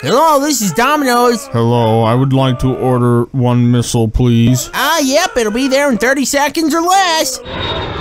Hello, this is Domino's. Hello, I would like to order one missile, please. Yep, it'll be there in 30 seconds or less.